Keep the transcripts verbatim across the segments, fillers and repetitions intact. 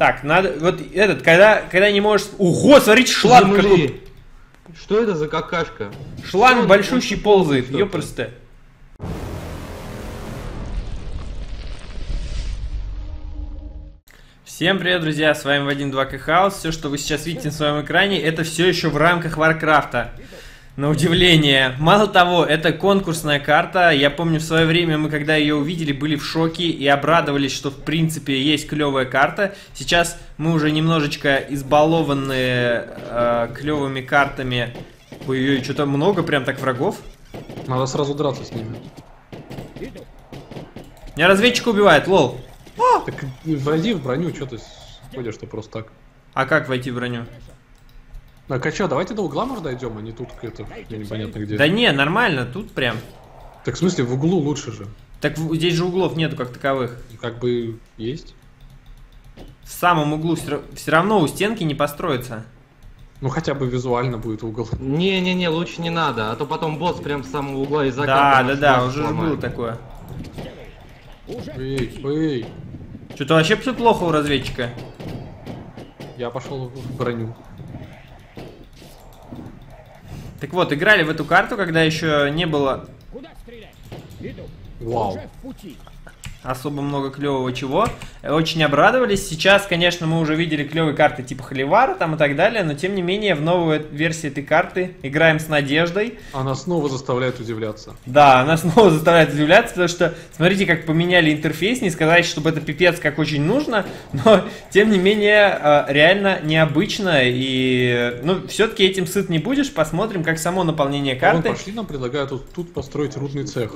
Так, надо... Вот этот, когда, когда не можешь... Ого, смотрите, шланг какой... Что это за какашка? Шланг большущий ползает, ёпрст. Всем привет, друзья, с вами Вадим два ка Хаус. Все, что вы сейчас видите на своем экране, это все еще в рамках Варкрафта. На удивление. Мало того, это конкурсная карта. Я помню, в свое время мы, когда ее увидели, были в шоке и обрадовались, что в принципе есть клевая карта. Сейчас мы уже немножечко избалованные э, клевыми картами. Ой-ой, что-то много прям так врагов. Надо сразу драться с ними. Меня разведчик убивает, лол. Так войди в броню, что ты ходишь-то просто так. А как войти в броню? Так, а что, давайте до угла, может, дойдем, а не тут это, непонятно где. Да не, нормально, тут прям. Так в смысле, в углу лучше же. Так здесь же углов нету как таковых. Как бы есть. В самом углу все равно у стенки не построится. Ну хотя бы визуально будет угол. Не-не-не, лучше не надо, а то потом босс прям с самого угла из окна. Да, да, да, уже же было такое. Эй, эй. Что-то вообще все плохо у разведчика. Я пошел в броню. Так вот, играли в эту карту, когда еще не было Вау. особо много клевого чего. Очень обрадовались. Сейчас, конечно, мы уже видели клевые карты типа Холивара там и так далее, но тем не менее в новую версию этой карты играем с надеждой. Она снова заставляет удивляться. Да, она снова заставляет удивляться, потому что смотрите, как поменяли интерфейс. Не сказать, чтобы это пипец как очень нужно, но тем не менее реально необычно. И ну, все-таки этим сыт не будешь. Посмотрим, как само наполнение карты. Вон, пошли, нам предлагают тут, тут построить рудный цех.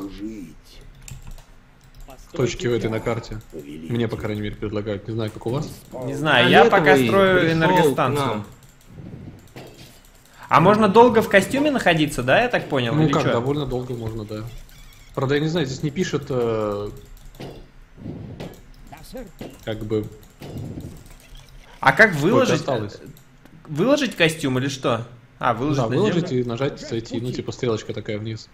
Точки в этой на карте. Мне, по крайней мере, предлагают. Не знаю, как у вас. Не знаю, я пока строю энергостанцию. А можно долго в костюме находиться, да, я так понял? Ну или как, чё? довольно долго можно, да. Правда, я не знаю, здесь не пишет, э, как бы... А как выложить? Осталось. Выложить костюм или что? А, выложить Да, на выложить землю? и нажать зайти, ну типа стрелочка такая вниз.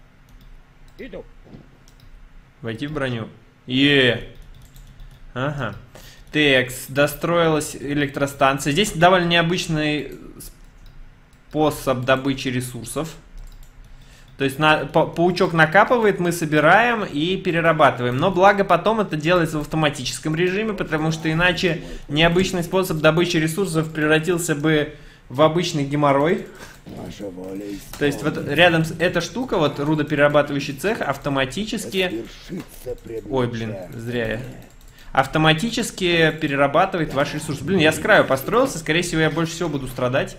Войти в броню. Е. Ага. Текс. Достроилась электростанция. Здесь довольно необычный способ добычи ресурсов. То есть на, па паучок накапывает, мы собираем и перерабатываем. Но благо потом это делается в автоматическом режиме, потому что иначе необычный способ добычи ресурсов превратился бы в обычный геморрой. То есть вот рядом с эта штука, вот рудоперерабатывающий цех, автоматически... Ой, блин, зря я. Автоматически перерабатывает ваши ресурсы. Блин, я с краю построился, скорее всего, я больше всего буду страдать.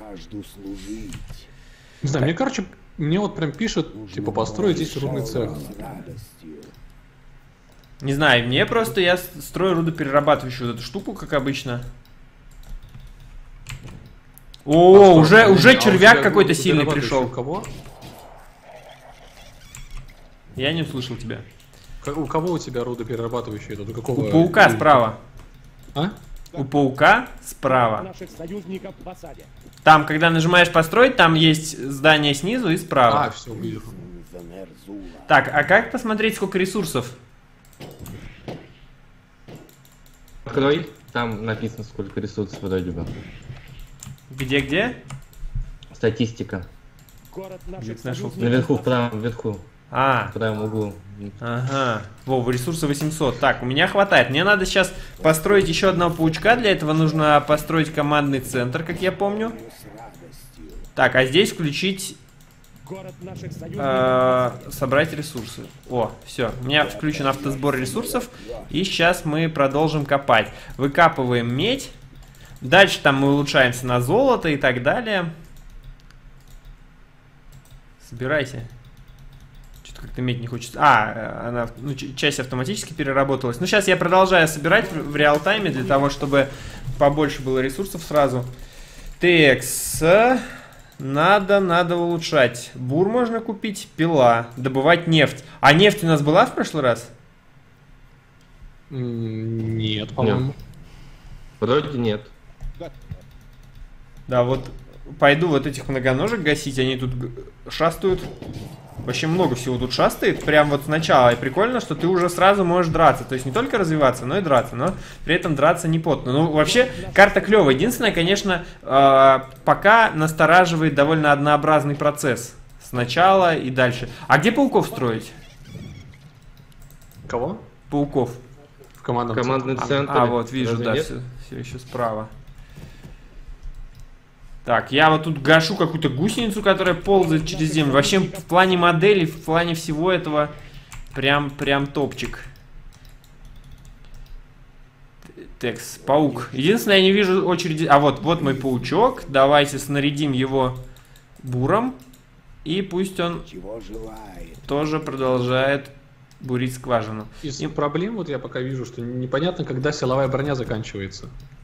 Не знаю, мне, короче, мне вот прям пишет, типа, построить здесь рудный цех. Не знаю, мне просто, я строю рудоперерабатывающую вот эту штуку, как обычно. О, а уже, что, уже а червяк какой-то сильный пришел. У кого? Я не услышал тебя. У кого у тебя рудоперерабатывающий этот? У какого? У паука справа. А? У паука справа. Там, когда нажимаешь построить, там есть здание снизу и справа. А, все, вижу. Так, а как посмотреть, сколько ресурсов? Открой, там написано, сколько ресурсов вроде бы. Где-где? Статистика. Нашел. Наверху, в правом, вверху. А, В правом углу. ага. Во, ресурсы восемьсот. Так, у меня хватает. Мне надо сейчас построить еще одного паучка. Для этого нужно построить командный центр, как я помню. Так, а здесь включить... Э, собрать ресурсы. О, все. У меня включен автосбор ресурсов. И сейчас мы продолжим копать. Выкапываем медь. Дальше там мы улучшаемся на золото и так далее. Собирайся. Что-то как-то медь не хочется. А, она, ну, часть автоматически переработалась. Ну, сейчас я продолжаю собирать в, в реал-тайме для того, чтобы побольше было ресурсов сразу. Текс. Надо, надо улучшать. Бур можно купить, пила. Добывать нефть. А нефть у нас была в прошлый раз? Нет, по-моему. Вроде нет. Да, вот пойду вот этих многоножек гасить, они тут шастают. Вообще много всего тут шастает, прям вот сначала. И прикольно, что ты уже сразу можешь драться. То есть не только развиваться, но и драться. Но при этом драться не потно. Ну, вообще, карта клевая. Единственное, конечно, э, пока настораживает довольно однообразный процесс. Сначала и дальше. А где пауков строить? Кого? Пауков. В командном Командный центре. центр. А, вот, вижу, Разве да, нет? все, все еще справа. Так, я вот тут гашу какую-то гусеницу, которая ползает через землю. Вообще, в плане модели, в плане всего этого, прям, прям топчик. Текс, паук. Единственное, я не вижу очереди... А, вот, вот мой паучок. Давайте снарядим его буром. И пусть он тоже продолжает бурить скважину. Из И- проблем вот я пока вижу, что непонятно, когда силовая броня заканчивается.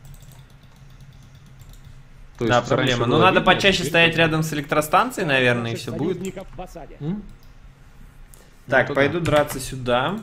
То Да, есть раньше проблема. Но было надо видно, а почаще теперь стоять как-то- рядом с электростанцией, наверное, и все будет. М? Так, Ну, то пойду да. драться сюда.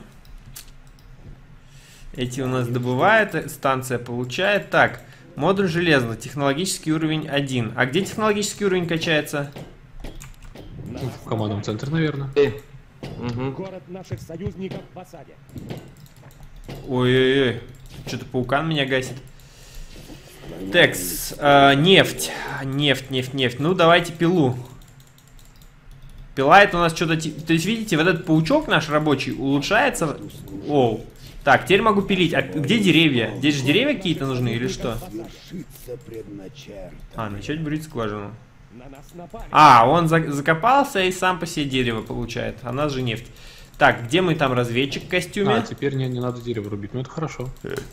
Эти у нас добывает, э, станция получает. Так, модуль железный, технологический уровень один. А где технологический уровень качается? Ну, в командном центре, наверное. Э, мгм. Город наших союзников в осаде. Ой-ой-ой, что-то паукан меня гасит. Текс, э, нефть, нефть, нефть, нефть. Ну, давайте пилу. Пила это у нас что-то... ти- То есть, видите, вот этот паучок наш рабочий улучшается. Оу. Так, теперь могу пилить. А где деревья? Здесь же деревья какие-то нужны или что? А, начать бурить скважину. На нас напали. А, он за- закопался и сам по себе дерево получает. А нас же нефть. Так, где мы там разведчик в костюме? А, теперь не, не надо дерево рубить. Ну это хорошо.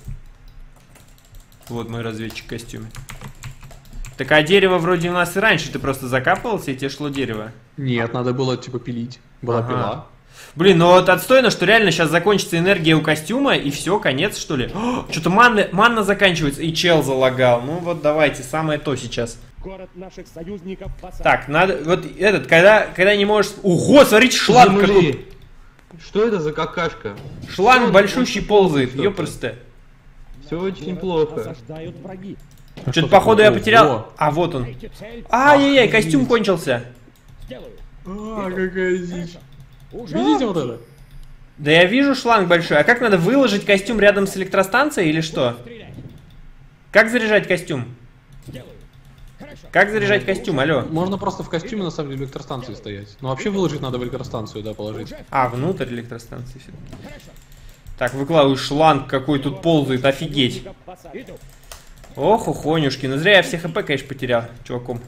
Вот мой разведчик в костюме. Так, а дерево вроде у нас и раньше. Ты просто закапывался, и тебе шло дерево. Нет, надо было типа пилить. Была Ага. пила. Блин, ну вот отстойно, что реально сейчас закончится энергия у костюма, и все, конец, что ли? Что-то манна, манна заканчивается, и чел залагал. Ну вот давайте, самое то сейчас. Город наших союзников в осаде. Так, надо, вот этот, когда, когда не можешь... Ого, смотрите, шланг какой... Земли. Что это за какашка? Шланг Что, большущий очень ползает, плохо ёпрсте. Все очень Город плохо. осаждают враги. А Что-то что походу я такое? потерял... Ого. А, вот он. Найти цель. Ай-яй-яй, костюм кончился. Сделаю. А, какая дичь. Уже. Видите вот это? Да я вижу шланг большой. А как надо выложить костюм рядом с электростанцией или что? Стрелять. Как заряжать костюм? Сделаю. Хорошо. Как заряжать костюм, алло? Можно просто в костюме на самом деле в электростанции стоять. Но вообще выложить надо в электростанцию, да, положить. Уже. А, внутрь электростанции. всё. Хорошо. Так, выкладываю шланг, какой тут ползает, офигеть. Союзников в осаде. Иду. Ох, ухонюшки. Ну зря я все хп, конечно, потерял, чуваком.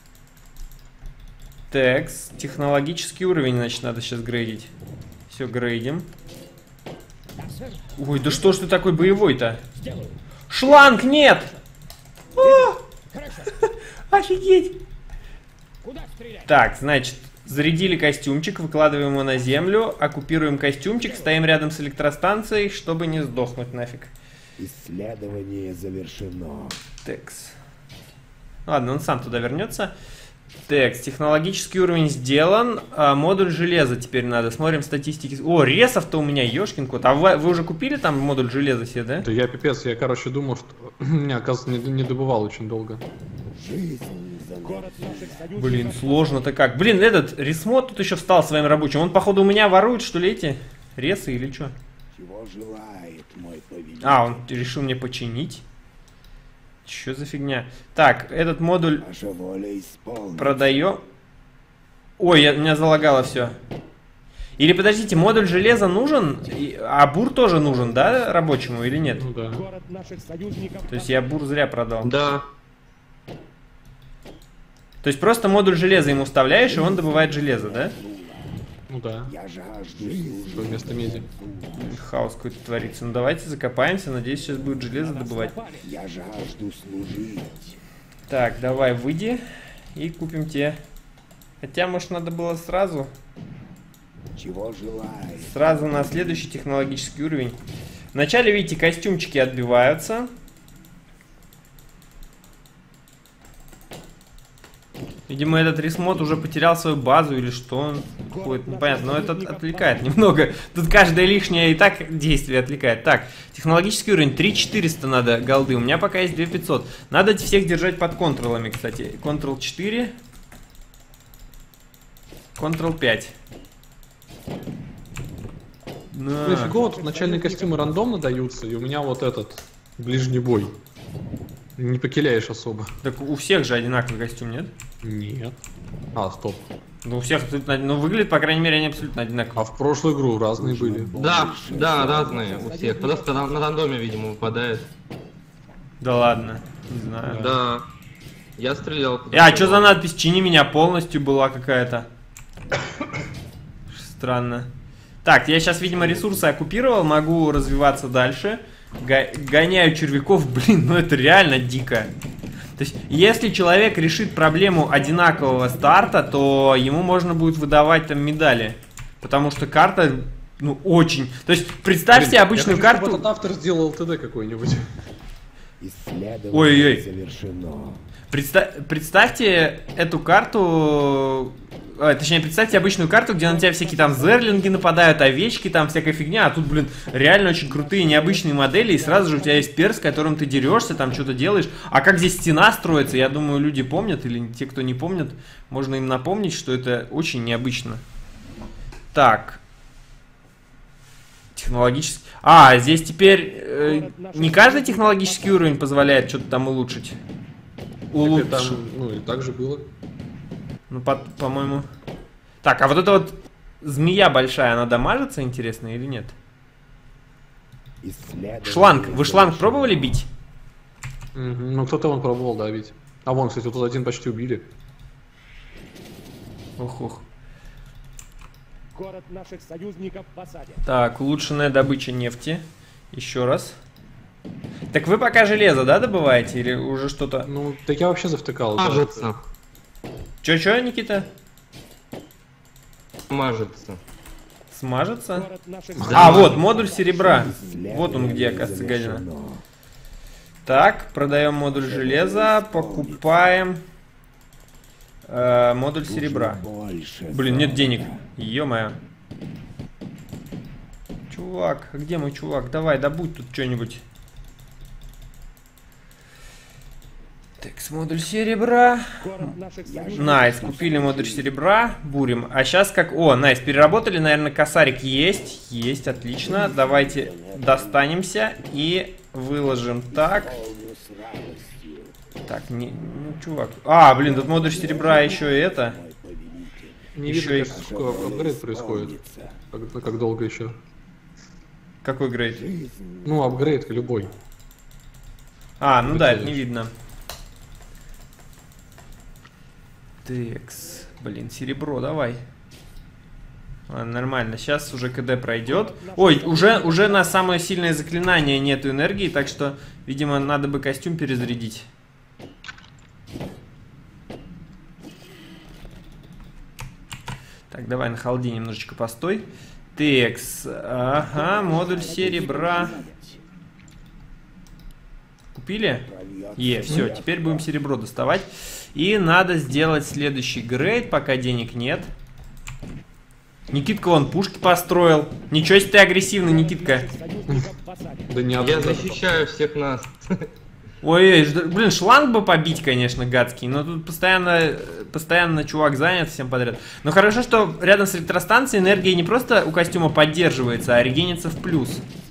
Текс, технологический уровень, значит, надо сейчас грейдить. Все, грейдим. Да, сэр. Ой, да что ж ты такой боевой-то? Сделаю. Шланг нет! О, Хорошо. офигеть! Куда стрелять? Так, значит, зарядили костюмчик, выкладываем его на землю, оккупируем костюмчик, стоим рядом с электростанцией, чтобы не сдохнуть нафиг. Исследование завершено. Текс. Ладно, он сам туда вернется. Текс. Технологический уровень сделан. А, модуль железа теперь надо. Смотрим статистики. О, ресов-то у меня, ёшкин кот. А вы, вы уже купили там модуль железа себе, да? Да я пипец, я, короче, думал, что... Не, оказывается, не, не добывал очень долго. Город наших союзников. Блин, сложно-то как. Блин, этот ресмод тут еще встал своим рабочим. Он, походу, у меня ворует, что ли, эти ресы или что? Чего желает мой повелитель? А, он решил мне починить. Что за фигня? Так, этот модуль Ваша воля исполнена. продаем. Ой, я, меня залагало все. Или подождите, модуль железа нужен, и- а бур тоже нужен, да, рабочему или нет? Ну да. Город наших союзников. То есть я бур зря продал. Да. То есть просто модуль железа ему вставляешь, и он добывает железо, да? Ну да. Я жажду служить. Что вместо меди. Хаос какой-то творится. Ну давайте закопаемся, надеюсь, сейчас будет железо добывать. Я жажду служить. Так, давай, выйди и купим те. Хотя, может, надо было сразу, Чего желает? сразу на следующий технологический уровень. Вначале, видите, костюмчики отбиваются. Видимо, этот ресмод уже потерял свою базу или что он ходит, непонятно, но это отвлекает немного. Тут каждое лишнее и так действие отвлекает. Так, технологический уровень три тысячи четыреста надо голды, у меня пока есть две тысячи пятьсот. Надо всех держать под контролами, кстати. контрол четыре, контрол пять. На. Ну и фигово, тут начальные костюмы рандомно даются, и у меня вот этот, ближний бой. Не покиляешь особо. Так у всех же одинаковый костюм, нет? Нет. А, стоп. Ну у всех тут, ну выглядит, по крайней мере, они абсолютно А одинаковые. в прошлую игру разные были. Да, да, разные у всех. Просто на, на рандоме, видимо, выпадает. Да ладно, не знаю. Да. Я стрелял. Э, а что за надпись «Чини меня полностью» была какая-то? Странно. Так, я сейчас, видимо, ресурсы оккупировал, могу развиваться дальше. Го гоняю червяков, блин, ну это реально дико. То есть, если человек решит проблему одинакового старта, то ему можно будет выдавать там медали. Потому что карта, ну, очень... То есть, представьте Блин, обычную я хочу, карту... чтобы этот автор сделал ЛТД какой-нибудь. Исследование Ой-ой. завершено. Представь, представьте эту карту, а, точнее, представьте обычную карту, где на тебя всякие там зерлинги нападают, овечки, там всякая фигня, а тут, блин, реально очень крутые необычные модели, и сразу же у тебя есть перс, с которым ты дерешься, там что-то делаешь. А как здесь стена строится, я думаю, люди помнят, или те, кто не помнит, можно им напомнить, что это очень необычно. Так. Технологический... А, здесь теперь э, не каждый технологический уровень позволяет что-то там улучшить. Улучшить. Так и там, ну и так же было. Ну, по- по-моему... Так, а вот эта вот змея большая, она дамажится, интересно, или нет? Исследование Шланг. Вы шланг завершено. пробовали бить? Мгм. Ну кто-то он пробовал давить. А вон, кстати, вот тут один почти убили. Ох-ох. Город наших союзников в осаде. Так, улучшенная добыча нефти. Еще раз. Так вы пока железо, да, добываете? Или уже что-то... Ну, так я вообще завтыкал. да. Мажется. Чё-чё, Никита? Мажется. Смажется? Город наших А, вот, модуль серебра. Исследование Вот он где, оказывается, гадина. завершено. Так, продаем модуль железа, покупаем э, модуль Нужно серебра. больше Блин, нет золота. денег. Ё-моё. Чувак, а где мой чувак? Давай, добудь тут что-нибудь. Так, с модуль серебра. город наших союзников. Найс, купили модуль серебра, бурим. А сейчас как... О, найс, переработали, наверное, косарик есть. Есть, отлично. Давайте достанемся и выложим так. Полную с радостью, Так, не, ну, чувак. А, блин, тут модуль серебра еще и это. мой повелитель. Не Еще видно, и- кажется, сколько апгрейд происходит. Исполнится. Как, как долго еще. Какой грейд? Ну, апгрейд любой. А, ну да, это не Выкидываешь. видно. Текс. Блин, серебро, давай. Ладно, нормально. Сейчас уже КД пройдет. Ой, уже, уже на самое сильное заклинание нету энергии, так что, видимо, надо бы костюм перезарядить. Так, давай на холде немножечко постой. Текс. Ага, модуль серебра. Купили? Е, все, теперь будем серебро доставать. И надо сделать следующий грейд, пока денег нет. Никитка вон пушки построил. Ничего себе ты агрессивный, Никитка. Союзников в осаде. Да не Я одна. защищаю всех нас. Ой, блин, шланг бы побить, конечно, гадский, но тут постоянно, постоянно чувак занят всем подряд. Но хорошо, что рядом с электростанцией энергия не просто у костюма поддерживается, а регенится в плюс.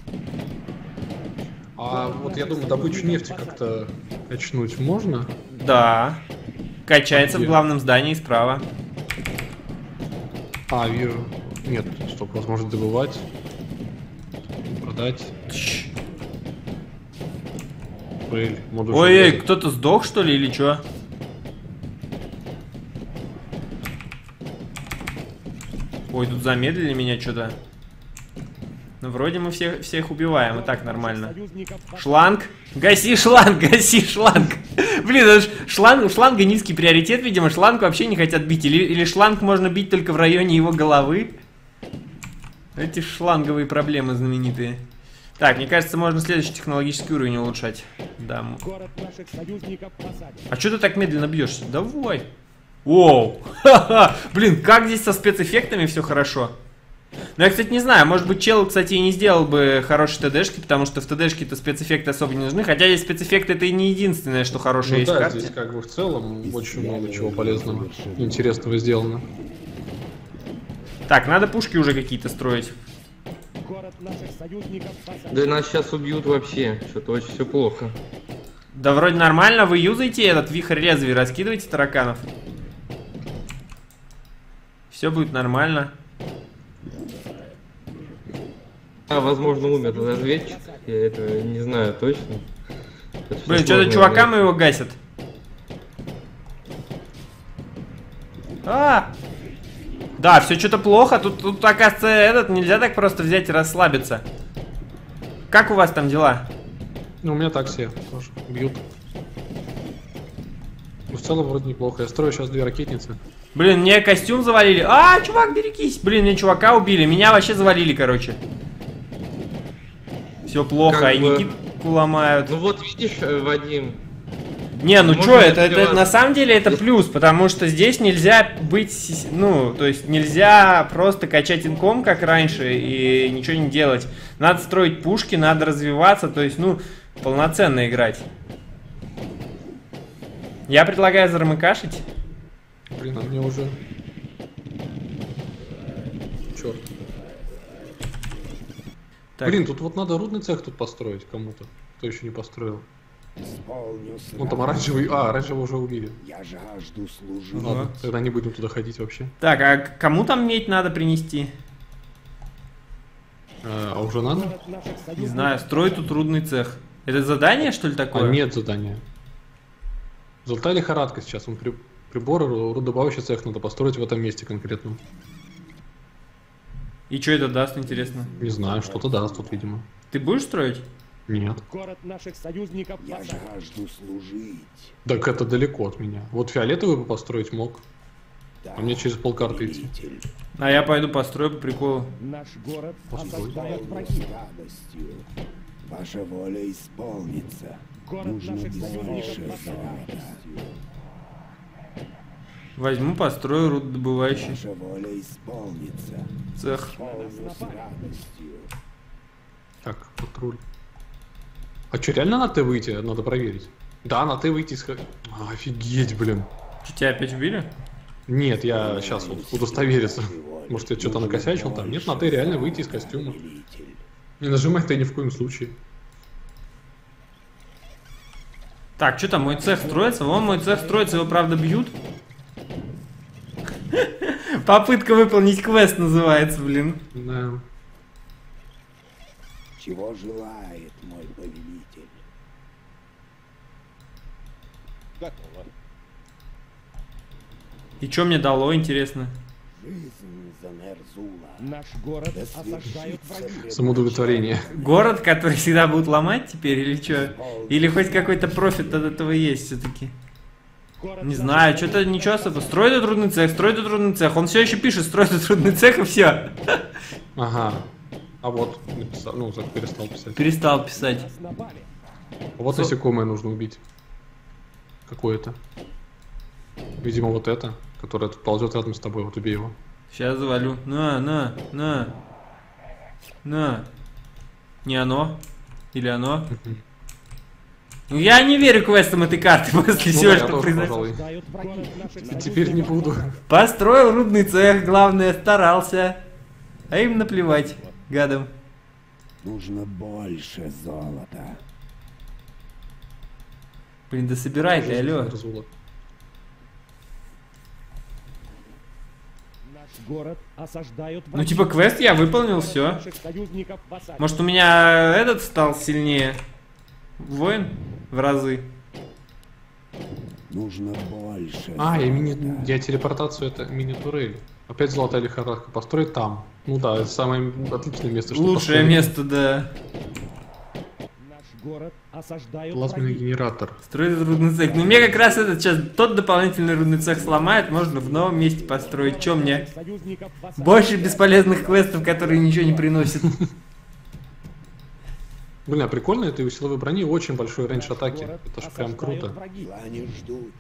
А вот я думаю, добычу нефти как-то качнуть можно? Да. Качается в Где? главном здании справа. А, вижу. Нет, стоп, возможно добывать. Продать. Тш. Пыль, модуль Ой-ой, железа. кто-то сдох, что ли, или чё? Ой, тут замедлили меня что-то. Ну, вроде мы всех, всех убиваем, и так нормально. Союзников в осаде. Шланг. Гаси шланг, гаси шланг. Блин, это ж шланг, у шланга низкий приоритет, видимо, шланг вообще не хотят бить. Или, или шланг можно бить только в районе его головы. Эти шланговые проблемы знаменитые. Так, мне кажется, можно следующий технологический уровень улучшать. Да. м- Город наших союзников в осаде. А что ты так медленно бьешься? Давай. Воу. Ха-ха. Блин, как здесь со спецэффектами все хорошо. Ну, я, кстати, не знаю, может быть, чел, кстати, и не сделал бы хорошие ТДшки, потому что в ТДшке-то спецэффекты особо не нужны. Хотя здесь спецэффекты это и не единственное, что хорошее Ну есть в да, карте. здесь как бы в целом очень много чего полезного, интересного сделано. Так, надо пушки уже какие-то строить. Город наших союзников посаден. Да нас сейчас убьют вообще. Что-то очень все плохо. Да вроде нормально, вы юзаете этот вихрь лезвий, раскидываете тараканов. Все будет нормально. А, возможно, умер разведчик. Я это не знаю точно. Это всё Блин, что-то сложно, чувакам да. его гасят. А! Да, все что-то плохо. Тут, тут, оказывается, этот нельзя так просто взять и расслабиться. Как у вас там дела? Ну, у меня так все тоже бьют. Ну, в целом вроде неплохо. Я строю сейчас две ракетницы. Блин, мне костюм завалили. А, чувак, берегись. Блин, мне чувака убили. Меня вообще завалили, короче. Все плохо, Как и бы- Никитку ломают. Ну вот видишь, э, Вадим, Не, ну Можно чё, это, это сделать- на самом деле это плюс, потому что здесь нельзя быть, ну, то есть нельзя просто качать инком, как раньше, и ничего не делать. Надо строить пушки, надо развиваться, то есть, ну, полноценно играть. Я предлагаю зарамыкашить. Блин, а мне уже... Черт. Так. Блин, тут вот надо рудный цех тут построить кому-то, кто еще не построил. Исполню Ну там сразу. оранжевый... А, оранжевый уже убили. Я жажду служить. Ну ладно, тогда не будем туда ходить вообще. Так, а к- кому там медь надо принести? А, а уже надо? Город наших Не союзников. знаю, строй тут рудный цех. Это задание, что ли, А, такое? нет задания. Золотая лихорадка сейчас. Он при... прибор, рудодобывающий цех надо построить в этом месте конкретно. И что это даст, интересно? Не знаю, что-то даст тут, видимо. Ты будешь строить? Нет. Город наших союзников Я посаден. жажду служить. Так это далеко от меня. Вот фиолетовый бы построить мог. Да, А мне через полкарты идти. повелитель. А я пойду построю по приколу. Наш город Постой. осаждают Исполню враги. с радостью. Ваша воля исполнится. Город Нужно наших больше союзников посаден. золота. Возьму, построю рудодобывающий Ваша воля исполнится. цех. Исполню с радостью. Так, патруль. А что, реально на Т выйти? Надо проверить. Да, на Т выйти исход... А, офигеть, блин. Что, тебя опять убили? Нет, я сейчас вот удостовериться. Может, я что-то накосячил там? Нет, на Т реально выйти из костюма. Повелитель. Не нажимай Т ни в коем случае. Так, что там, мой цех строится? Вон мой цех строится, его, правда, бьют. Попытка выполнить квест называется, блин. Да. Чего желает мой повелитель? И что мне дало, интересно? Жизнь за Нерзула. Наш город Да осаждают свершится враги. пред Самоудовлетворение. Город, который всегда будут ломать теперь, или что? Или хоть какой-то профит от этого есть все-таки? Город Не наших знаю, что-то союзников ничего особо. посаден. Строй тут трудный цех, строй тут трудный цех. Он все еще пишет, строй тут трудный цех, и все. Ага. А вот, написал, ну, так перестал писать. Перестал писать. Нас напали. А вот насекомое нужно убить. Какое-то. Видимо, вот это, которое тут ползет рядом с тобой. Вот убей его. Сейчас завалю. На, на, на. На. Не оно? Или оно? Ну, я не верю квестам этой карты после Ну всего, да, я что тоже, произошло. пожалуй. Осаждают враги. Город наших И теперь не буду. Построил рудный цех, главное, старался. А им наплевать, гадам. Нужно больше золота. Блин, да собирай ты, алло. Разуло. Наш город осаждают Ну, враги. типа, квест я выполнил, Город все. наших союзников посаден. Может, у меня этот стал сильнее? Воин? В разы. Нужно больше А, я, золота. мини... я телепортацию это мини-турель. Опять золотая лихорадка. Построить там. Ну да, это самое отличное место, чтобы Лучшее построить. место, да. Наш город осаждают Плазменный враги. генератор. Строить рудный цех. Ну, мне как раз этот сейчас тот дополнительный рудный цех сломает, можно в новом месте построить. Че мне? Наших союзников посаден. Больше бесполезных квестов, которые ничего не приносят. Блин, а прикольно, это у силовой брони очень большой рейндж Наш атаки. город Это же прям осаждают круто. враги. Плане ждут.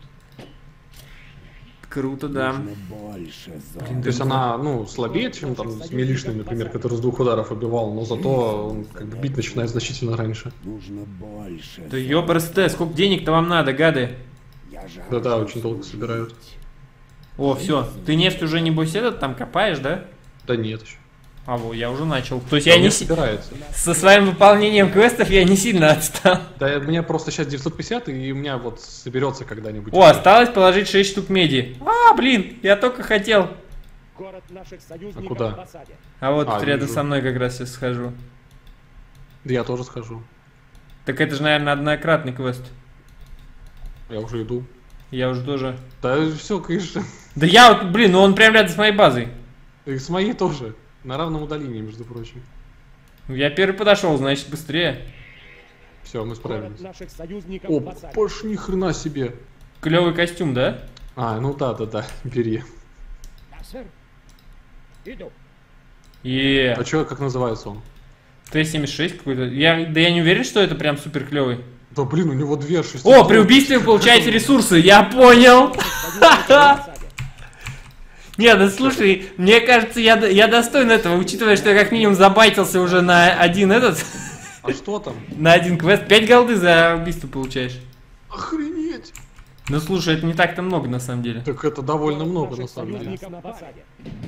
Круто, да. Нужно больше То золота. есть она, ну, слабее, чем там с милишным, например, который с двух ударов убивал, но зато он как бы бить начинает значительно раньше. Нужно больше Да ёбрсте, сколько денег-то вам надо, гады? Я жажду Да-да, очень долго служить. собирают. О, все. Ты нефть уже, небось, этот там копаешь, да? Да нет еще. А вот, я уже начал. То есть Да, я у не меня си- собирается. со своим выполнением квестов я не сильно отстал. Да, у меня просто сейчас девятьсот пятьдесят, и у меня вот соберется когда-нибудь. О, осталось положить шесть штук меди. А, блин, я только хотел. Город наших союзников А куда? в осаде. А вот А, тут рядом вижу. со мной как раз сейчас схожу. Да я тоже схожу. Так это же, наверное, однократный квест. Я уже иду. Я уже тоже. Да все, конечно. Да я вот, блин, ну он прям рядом с моей базой. И с моей тоже. На равном удалении, между прочим. Я первый подошел, значит, быстрее. Все, мы Город справились. наших союзников О, в осаде. Паш, ни хрена себе. Клевый костюм, да? А, ну да, да, да, бери. Да, сэр. Иду. И А чё, как называется он? Т семьдесят шесть какой-то. Я, да я не уверен, что это прям супер клевый. Да блин, у него две шесть. О, при убийстве вы получаете ресурсы, я понял. Союзников в осаде. Не, да слушай, мне кажется, я, д- я достоин этого, учитывая, что я как минимум забайтился уже на один этот, А что там? на один квест. Пять голды за убийство получаешь. Охренеть! Ну слушай, это не так-то много на самом деле. Так это довольно Город много, наших на самом деле. союзников в осаде.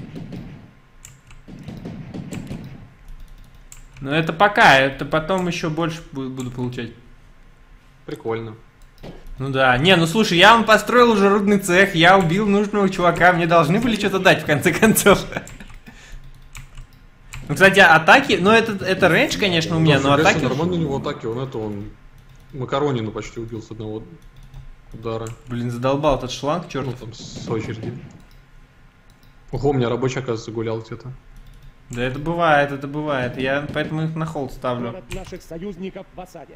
Но это пока, это потом еще больше бу- буду получать. Прикольно. Ну да, не, ну слушай, я вам построил уже рудный цех, я убил нужного чувака, мне должны были что-то дать в конце концов. Ну, кстати, атаки, ну это, это рейндж, конечно, у меня, но Фига себе, атаки... нормально у него атаки, он это, он Макаронину почти убил с одного удара. Блин, задолбал этот шланг, черт. Ну там с очереди. Ого, у меня рабочий, оказывается, гулял где-то. Да это бывает, это бывает, я поэтому их на холд ставлю. Город наших союзников в осаде.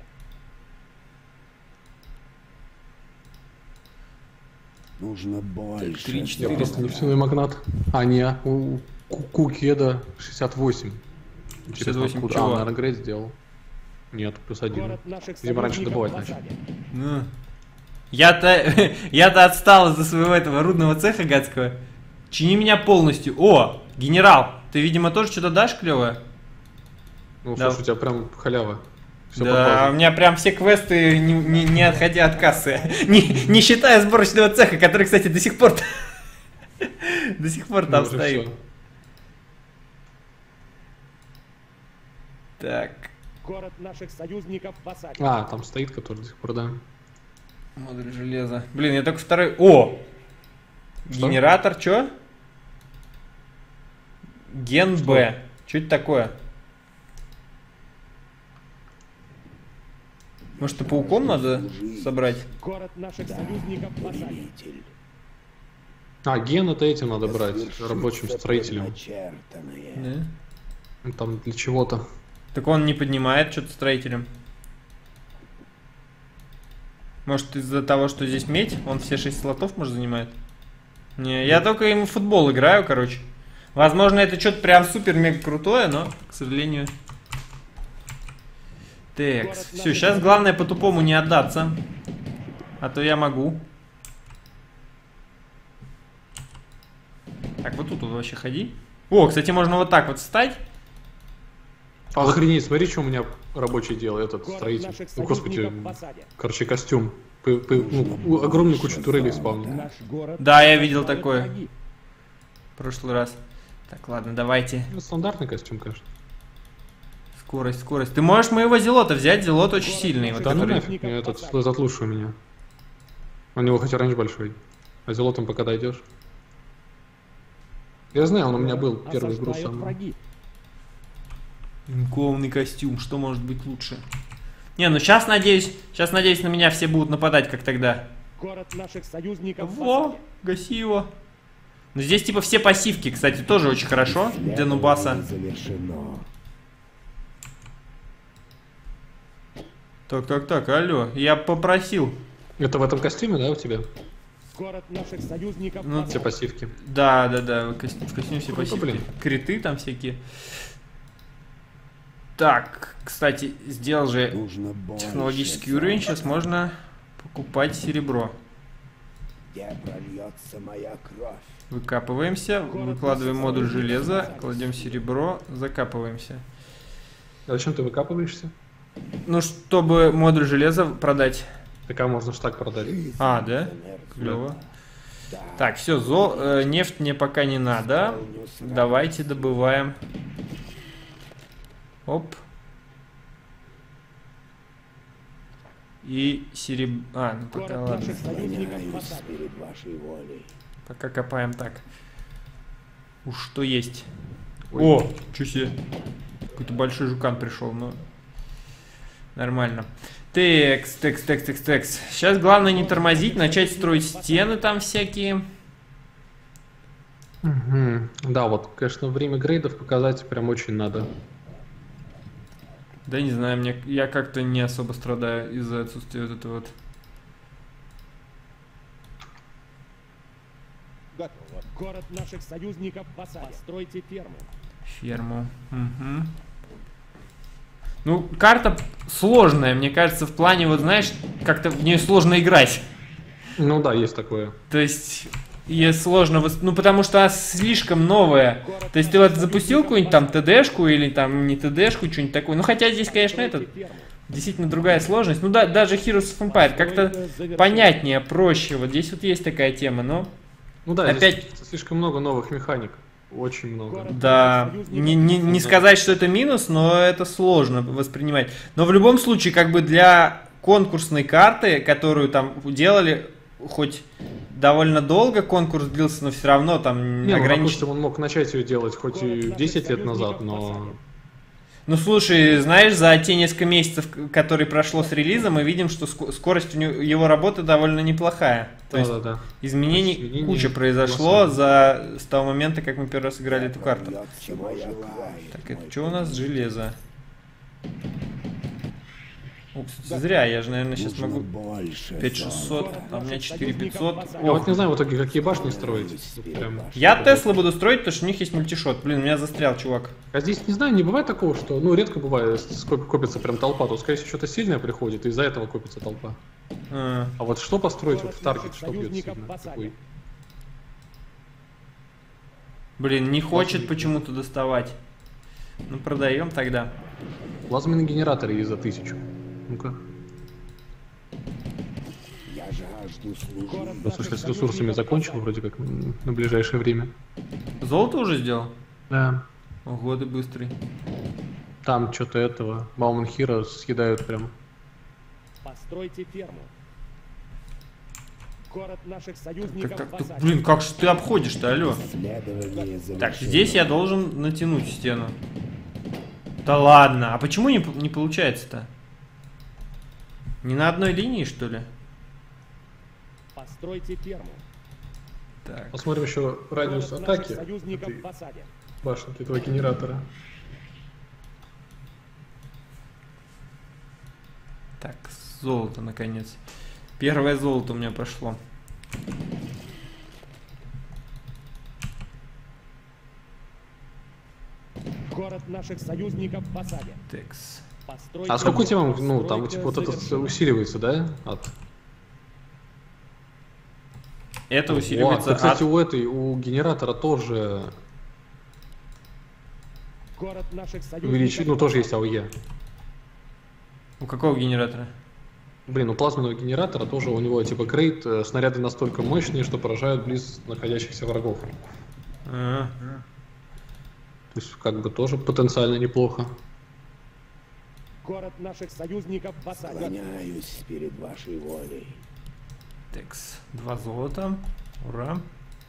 Нужно больше. три, Я четыре. просто нефтяной магнат. А, не, у Ку- Кукеда шестьдесят восемь. Интересно, шестьдесят восемь откуда? чего? А, наверное, грейд сделал. Нет, плюс один. Город наших Видимо, раньше союзников добывать в начал. осаде. Ну. Я-то я-то отстал из-за своего этого рудного цеха гадского. Чини меня полностью. О, генерал, ты, видимо, тоже что-то дашь клевое? Ну, Да. слушай, у тебя прям халява. Все Да, у меня прям все квесты, не, не- не отходя от кассы. Не, не считая сборочного цеха, который, кстати, до сих пор до сих пор там стоит. Так, Город наших союзников в осаде. А, там стоит, который до сих пор, да. модуль железа. Блин, я только второй... О! Что? Генератор, чё? Ген Б. Что это такое? Может, и пауком надо собрать? Город наших союзников в осаде. Повелитель. А, ген это этим надо брать, Свершится рабочим строителем. предначертанное. Да. Ну, там для чего-то. Так он не поднимает что-то строителем. Может, из-за того, что здесь медь, он все шесть слотов, может, занимает? Не, я только ему в футбол играю, короче. Возможно, это что-то прям супер-мега крутое, но, к сожалению... Так, все, сейчас главное по-тупому не отдаться. А то я могу. Так, вот тут вот вообще ходи. О, кстати, можно вот так вот встать. Охренеть, смотри, что у меня рабочий делает, этот Город строитель. наших Ну, господи, союзников в осаде. короче, костюм. П- п- ну, у- огромную кучу турелей спавнил. Наш город Да, я видел осаждают такое. враги. В прошлый раз. Так, ладно, давайте. Ну, стандартный костюм, конечно. Скорость, скорость. Ты можешь моего зелота взять, зелот очень Город сильный. наших Вот Да ну который... нафиг, мне этот, этот лучше у меня. У него хотя раньше большой. А зелотом пока дойдешь. Я знаю, он у меня был первый груз Осаждают сам. враги. Инкованный костюм, что может быть лучше? Не, ну сейчас надеюсь, сейчас надеюсь, на меня все будут нападать, как тогда. Город наших союзников в Во, осаде. гаси его. Ну здесь типа все пассивки, кстати, тоже очень хорошо для нубаса. Завершено. Так, так, так, алло, я попросил. Это в этом костюме, да, у тебя? Город наших союзников Ну, в Все осаде. пассивки. Да, да, да, в костюме, в костюме все Круто, пассивки. блин. Криты там всякие. Так, кстати, сделал же Нужно больше. технологический уровень, сейчас можно покупать серебро. Где прольется моя кровь? Выкапываемся, выкладываем модуль железа, кладем серебро, закапываемся. А зачем ты выкапываешься? Ну, чтобы модуль железа продать. Так а можно ж так продать. А, да? Клево. Так, все, зол... э, нефть мне пока не надо. Давайте добываем. Оп. И серебро... А, ну пока Город ладно. наших союзников в Склоняюсь осаде. перед вашей волей. Пока копаем так. Уж что есть. Ой. О, чё себе. Какой-то большой жукан пришел, но... Нормально. Текс, текс, текс, текс, текс. Сейчас главное не тормозить, начать строить стены там всякие. Мгм. Да, вот, конечно, время грейдов показать прям очень надо. Да не знаю, мне я как-то не особо страдаю из-за отсутствия вот этого вот. Готово. Город наших союзников в осаде. Постройте ферму. Ферму. Угу. Ну, карта сложная, мне кажется, в плане, вот знаешь, как-то в нее сложно играть. Ну да, есть такое. То есть, ее сложно, вос- ну, потому что она слишком новая. То есть, ты вот запустил какую-нибудь там ТДшку или там не ТДшку, что-нибудь такое. Ну, хотя здесь, конечно, это действительно другая сложность. Ну, да, даже Heroes of Empire как-то понятнее, проще. Вот здесь вот есть такая тема, но... Ну да, Опять- здесь слишком много новых механик. Очень много. Да, не, не, не сказать, что это минус, но это сложно воспринимать. Но в любом случае, как бы для конкурсной карты, которую там делали, хоть довольно долго конкурс длился, но все равно там Не, ну, ограничен. допустим, он мог начать ее делать хоть и десять лет назад, но... Ну слушай, знаешь, за те несколько месяцев, которые прошло с релиза, мы видим, что ск- скорость у него, его работы довольно неплохая. То есть Да-да-да. изменений Изменения куча произошло колоссальные. за с того момента, как мы первый раз играли эту карту. Прольется моя кровь. Так, это что у нас? Железо. Упс, зря, я же, наверное, сейчас Нужно могу больше пять золота. шестьсот, а у меня четыре пятьсот. Я вот не знаю в итоге, какие башни строить. Вот прям. Я Теслы буду строить, потому что у них есть мультишот. Блин, у меня застрял, чувак. А здесь, не знаю, не бывает такого, что... Ну, редко бывает, сколько копится прям толпа. Тут, скорее всего, что-то сильное приходит, и из-за этого копится толпа. А, А вот что построить вот в Город таргет, наших что бьет союзников сильно? в осаде. Какой? блин, не хочет почему-то доставать. Ну, продаем тогда. Плазменные генераторы есть за тысячу. Ну-ка. Я жажду служить. Город Просто наших с ресурсами союзников закончил в осаде. вроде как м, на ближайшее время. Золото уже сделал? Да. Ого, ты быстрый. Там что-то этого. Бауманхира съедают прям. Постройте ферму. Город наших Как, союзников как в ты, осаде. блин, как же ты обходишь-то, алло? Исследование завершено. Так, здесь я должен натянуть стену. Да ладно, а почему не, п- не получается-то? Не на одной линии, что ли? Постройте ферму. Так, Посмотрим еще радиус Город наших атаки союзников этой в осаде. башенки, этого генератора. так, золото, наконец. Первое золото у меня пошло. Город наших союзников в осаде. Текс. Постройте А сколько у тебя, ферму. ну, там, Постройка типа, вот это завершена. усиливается, да? От... Это О, усиливается да, кстати, от... у этой, у генератора тоже Город наших союзников. увеличить, ну, тоже есть АОЕ. У какого генератора? Блин, у плазменного генератора тоже у него, типа, крейт, э, снаряды настолько мощные, что поражают близ находящихся врагов. А, То есть, как бы, тоже потенциально неплохо. Город наших союзников в осаде. Склоняюсь перед вашей волей. текс. Два золота. Ура.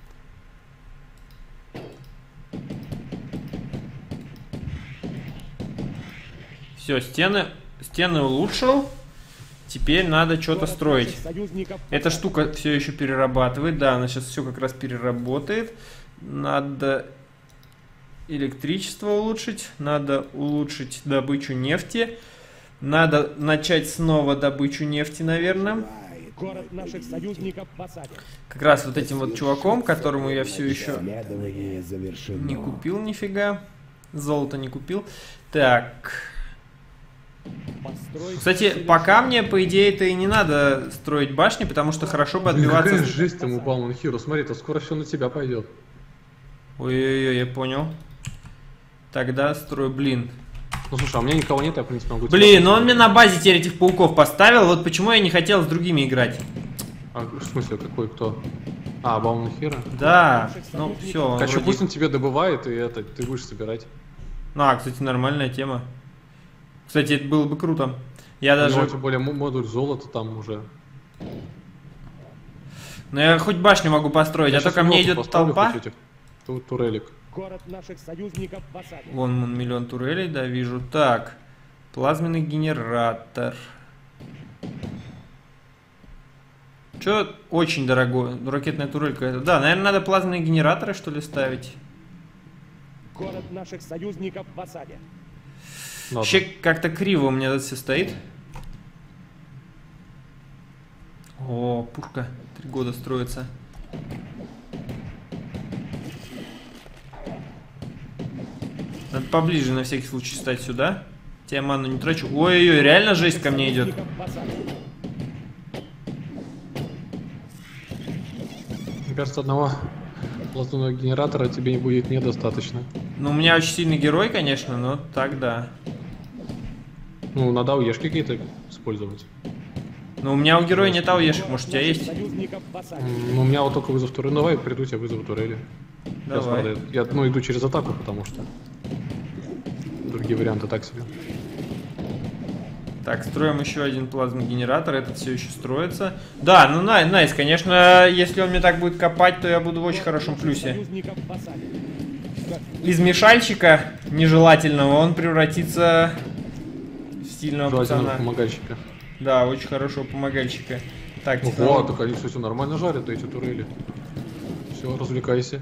Все, стены, стены улучшил. Теперь надо что-то Город строить. наших союзников в Эта осаде. штука все еще перерабатывает. Да, она сейчас все как раз переработает. Надо электричество улучшить. Надо улучшить добычу нефти. Надо начать снова добычу нефти, наверное. Желает Город мой наших повелитель. союзников в осаде. Как раз вот этим вот чуваком, которому я все еще Исследование завершено. не купил нифига. Золото не купил. Так. Постройте Кстати, завершена. пока мне, по идее-то, и не надо строить башни, потому что хорошо бы Блин, отбиваться... какая с- жесть там у Бауман Хиро. Смотри, то скоро все на тебя пойдет. Ой-ой-ой, я понял. Тогда строю, блин. Ну слушай, а у меня никого нет, я в принципе могу тебя Блин, ну он поставить. мне на базе теперь этих пауков поставил, вот почему я не хотел с другими играть. А, в смысле, какой кто? А, Бауман Хира? Да, ну все, он Короче, вроде- пусть он тебе добывает, и это, ты будешь собирать. Ну, а, кстати, нормальная тема. Кстати, это было бы круто. Я У него, даже... тем более, мо- модуль золота там уже. Ну, я хоть башню могу построить, Я а то щас ко мне Европу идет поставлю толпа. хоть этих ту- турелек. Город наших союзников в осаде. Вон он, миллион турелей, да, вижу. Так, плазменный генератор. Чё очень дорогое? Ну, ракетная турель какая-то. Да, наверное, надо плазменные генераторы, что ли, ставить. Город наших союзников в осаде. Ладно. Вообще, как-то криво у меня тут все стоит. О, пушка. Три года строится. Надо поближе на всякий случай стать сюда. Я ману не трачу. Ой-ой-ой, реально жесть ко мне идет. Союзников в осаде. Мне кажется, одного плазменного генератора тебе не будет недостаточно. Ну, у меня очень сильный герой, конечно, но так да. Ну, надо ауешки какие-то использовать. Но у меня у героя нет ауешек, может у тебя Наших есть? союзников в осаде. М, Ну, у меня вот только вызов турели. Ну, давай, приду, тебя вызову турели. Сейчас Давай. надо. Я, ну, иду через атаку, потому что другие варианты так себе. Так, строим еще один плазменный генератор, этот все еще строится. Да, ну най- найс, конечно, если он мне так будет копать, то я буду в очень хорошем плюсе. Союзников в осаде. Из мешальщика нежелательного он превратится в сильного Желательно пацана. помогальщика. Да, очень хорошего помогальщика. Так, Ого, технолог- так они, кстати, нормально жарят эти турели. Все, развлекайся.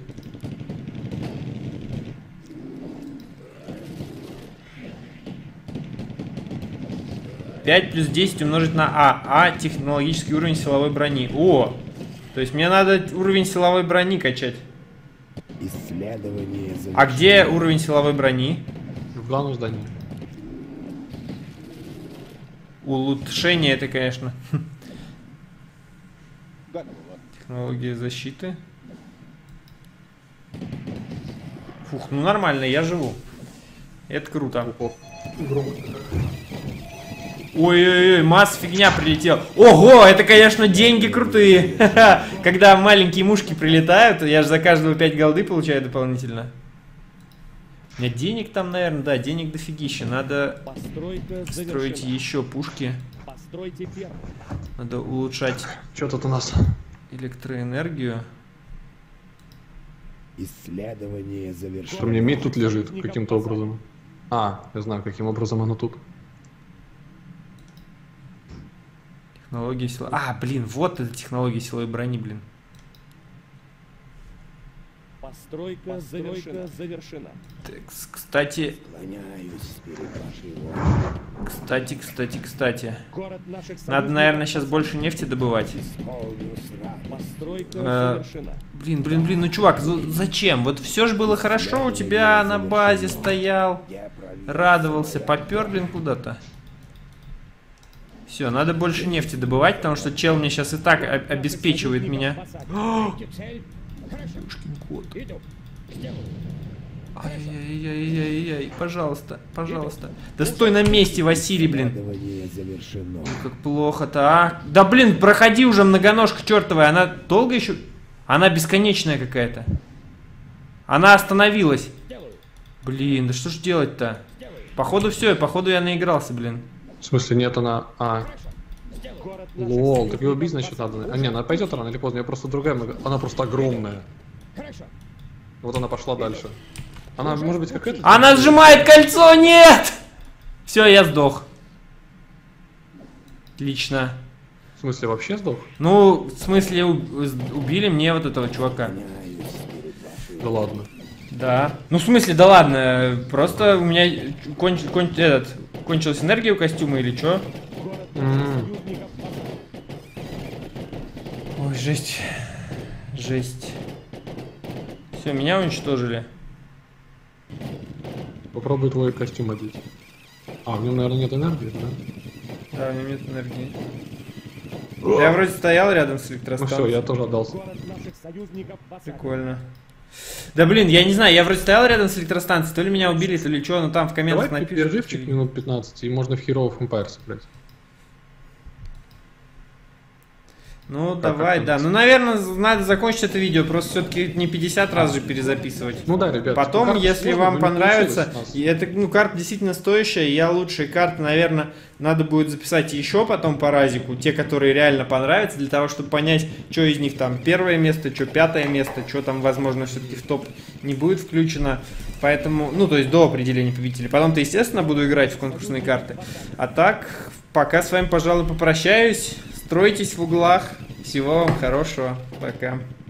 пять плюс десять умножить на А. А технологический уровень силовой брони. О! То есть мне надо уровень силовой брони качать. Исследование завершено. А где уровень силовой брони? В главном здании. Улучшение это, конечно. Технология защиты. Фух, ну нормально, я живу. Это круто. Ой-ой-ой, масса фигня прилетела. Ого, это, конечно, деньги крутые. Когда маленькие мушки прилетают, я же за каждого пять голды получаю дополнительно. У меня денег там, наверное, да, денег дофигища. Надо Постройка строить завершена. еще пушки. Постройте первый. Надо улучшать Что тут у нас? электроэнергию. Исследование завершено. Что мне мид тут лежит каким-то образом. А, я знаю, каким образом оно тут. Технология силы. А, блин, вот это технология силовой брони, блин. Постройка, завершена. завершена. Так, с- кстати, Склоняюсь перед вашей волей. кстати, кстати, кстати. Город наших Надо, союзников наверное, сейчас в больше нефти добывать. Исполню сразу. Постройка Э, завершена. Блин, блин, блин, ну чувак, за- зачем? Вот все же было хорошо, у тебя на базе стоял, Я проверю. радовался, попер, блин, куда-то. Все, надо больше нефти добывать, потому что чел мне сейчас и так о- обеспечивает Союзников меня. в осаде. Ёшкин кот. Ай-яй-яй-яй-яй, пожалуйста, пожалуйста. Да стой на месте, Василий, блин. Исследование завершено. Как плохо-то, а? Да блин, проходи уже, многоножка чертовая, она долго еще? Она бесконечная какая-то. Она остановилась. Блин, да что ж делать-то? Походу все, походу я наигрался, блин. В смысле, нет, она... А, Город наших лол, так его бить, союзников значит, в надо. осаде. А, не, она пойдет рано или поздно, я просто другая много... Она просто огромная. Вот она пошла дальше. Она, может быть, как это? Она сжимает кольцо, нет! Все, я сдох. Отлично. В смысле, вообще сдох? Ну, в смысле, у- убили мне вот этого чувака. Склоняюсь перед вашей Да ладно. Да. Ну, в смысле, да ладно, просто у меня конч, кон- этот, кончилась энергия у костюма или что? Город М. наших союзников в осаде. Ой, жесть. Жесть. Все, меня уничтожили. Попробуй твой костюм одеть. А, в нем, наверное, нет энергии, да? Да, у меня нет энергии. Я вроде стоял рядом с Ну электростанцией. все, я тоже отдался. Город наших союзников в осаде. Прикольно. Да блин, я не знаю, я вроде стоял рядом с электростанцией, то ли меня убили, то ли что, но там в комментах Давай напишут. перерывчик минут пятнадцать, и можно в Hero of Empires сыграть. Ну, Как давай, это? да. Ну, наверное, надо закончить это видео. Просто все-таки не пятьдесят раз же перезаписывать. Ну да, ребят. Потом, карта если сложная, вам но не понравится, получилось у нас. и это, ну, карта действительно стоящая, я лучшие карты, наверное, надо будет записать еще потом по разику, те, которые реально понравятся, для того, чтобы понять, что из них там первое место, что пятое место, что там, возможно, все-таки в топ не будет включено. Поэтому, ну, то есть до определения победителей. Потом-то, естественно, буду играть в конкурсные карты. А так, пока с вами, пожалуй, попрощаюсь. Стройтесь в углах. Всего вам хорошего. Пока.